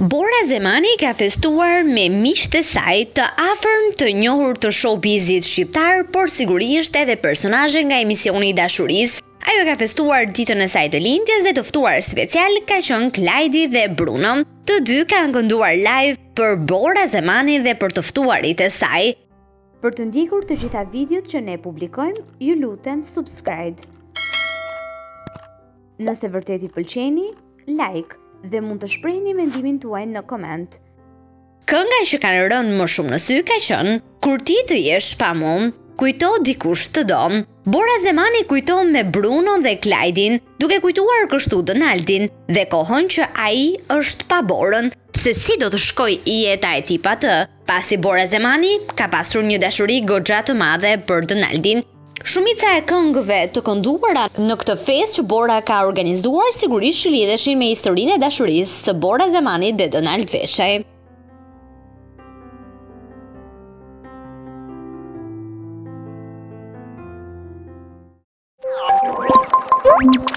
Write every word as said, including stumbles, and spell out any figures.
Bora Zemani ka festuar me miqtë e saj të afërm të njohur të showbizit shqiptar, por sigurisht edhe personazhe nga emisioni i dashurisë. Ajo ka festuar ditën e saj të lindjes dhe të ftuar special ka qenë Klajdi dhe Bruno. Të dy kanë kënduar live për Bora Zemani dhe për të ftuarit e saj. Për të ndjekur të gjitha videot që ne publikojmë, ju lutem subscribe. Nëse vërtet i pëlqeni, like dhe mund të shprehni mendimin tuaj në koment. Kënga që kanë rënë më shumë në sy ka qenë Kur ti të jesh pa mua, kujto dikush të do. Bora Zemani kujton me Bruno dhe Klajdin, duke kujtuar kështu Donaldin dhe kohën që ai është pa Borën, se si do të shkojë jeta e tij pa të, pasi Bora Zemani ka pasur një dashuri goxha të madhe për Donaldin. Shumica e këngëve të kënduara në këtë festë që Bora ka organizuar sigurisht që lidheshin me historinë e dashurisë së Bora Zemanit dhe Donald Veshaj.